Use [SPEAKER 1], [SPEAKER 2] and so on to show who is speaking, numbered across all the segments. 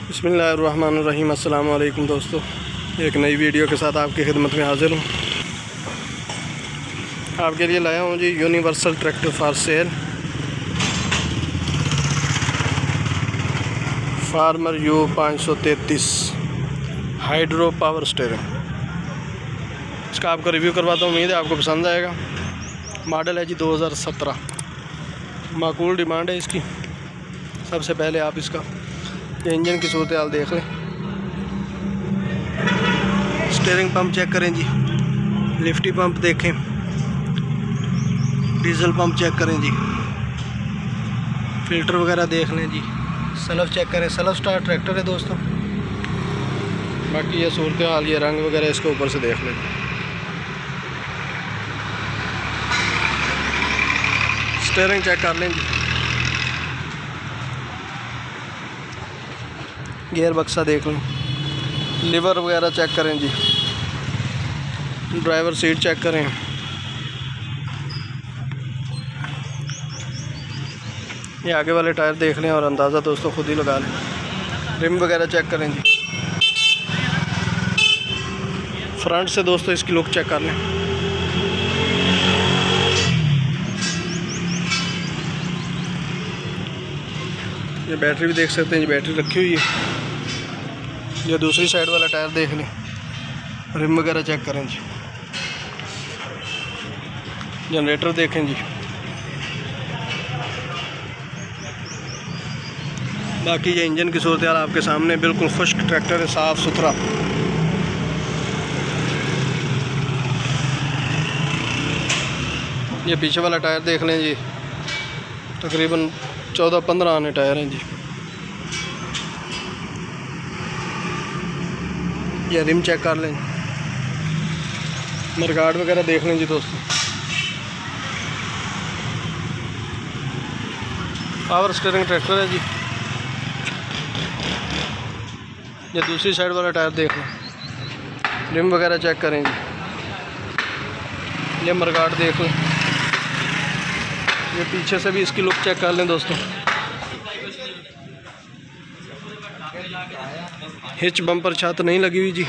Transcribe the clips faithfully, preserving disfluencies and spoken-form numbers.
[SPEAKER 1] बिस्मिल्लाहिर्रहमानिर्रहीम। अस्सलाम वालेकुम दोस्तों, एक नई वीडियो के साथ आपकी खिदमत में हाज़िर हूँ। आपके लिए लाया हूँ जी Universal tractor for sale, farmer यू पाँच सौ तैंतीस हाइड्रो पावर स्टीयरिंग। इसका आपको रिव्यू करवाता हूँ, उम्मीद है आपको पसंद आएगा। मॉडल है जी दो हज़ार सत्रह। माकूल डिमांड है इसकी। सबसे पहले आप इसका इंजन की सूरत हाल देख लें, स्टीयरिंग पंप चेक करें जी, लिफ्टी पंप देखें, डीजल पंप चेक करें जी, फिल्टर वगैरह देख लें जी, सेल्फ चेक करें। सेल्फ स्टार्ट ट्रैक्टर है दोस्तों। बाकी ये सूरत हाल, ये रंग वगैरह इसके ऊपर से देख लें। स्टीयरिंग चेक कर लें जी, गियर बक्सा देख लें, लीवर वगैरह चेक करें जी, ड्राइवर सीट चेक करें, ये आगे वाले टायर देख लें और अंदाज़ा दोस्तों खुद ही लगा लें। रिम वगैरह चेक करें जी, फ्रंट से दोस्तों इसकी लुक चेक कर लें। ये बैटरी भी देख सकते हैं जी, बैटरी रखी हुई है। ये दूसरी साइड वाला टायर देख लें, रिम वगैरह चेक करें जी, जनरेटर देखें जी। बाकी ये इंजन की सूरत हाल आपके सामने, बिल्कुल खुश्क ट्रैक्टर है, साफ़ सुथरा। ये पीछे वाला टायर देख लें जी, तकरीबन चौदह पंद्रह आने टायर हैं जी। ये रिम चेक कर लें, मरगार्ड वगैरह देख लें जी दोस्तों। पावर स्टीयरिंग ट्रैक्टर है जी। ये दूसरी साइड वाला टायर देख लें, रिम वगैरह चेक करें जी। ये मरगार्ड देख लें, ये पीछे से भी इसकी लुक चेक कर लें दोस्तों। हिच बम्पर छत नहीं लगी हुई जी,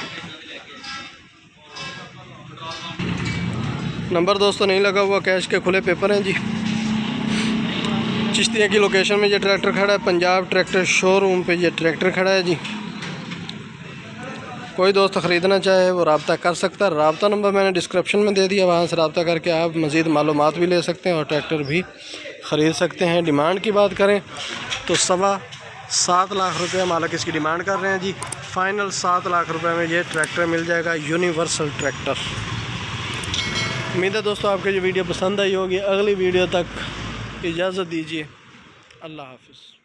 [SPEAKER 1] नंबर दोस्तों नहीं लगा हुआ, कैश के खुले पेपर हैं जी। चिश्तिया की लोकेशन में ये ट्रैक्टर खड़ा है, पंजाब ट्रैक्टर शोरूम पे ये ट्रैक्टर खड़ा है जी। कोई दोस्त ख़रीदना चाहे वो रब्ता कर सकता है। रब्ता नंबर मैंने डिस्क्रिप्शन में दे दिया, वहाँ से रब्ता करके आप मज़ीद मालूमात भी ले सकते हैं और ट्रैक्टर भी ख़रीद सकते हैं। डिमांड की बात करें तो सवा सात लाख रुपये मालिक इसकी डिमांड कर रहे हैं जी। फ़ाइनल सात लाख रुपए में ये ट्रैक्टर मिल जाएगा, यूनिवर्सल ट्रैक्टर। उम्मीद है दोस्तों आपको ये वीडियो पसंद आई होगी। अगली वीडियो तक इजाज़त दीजिए, अल्लाह हाफ़िज़।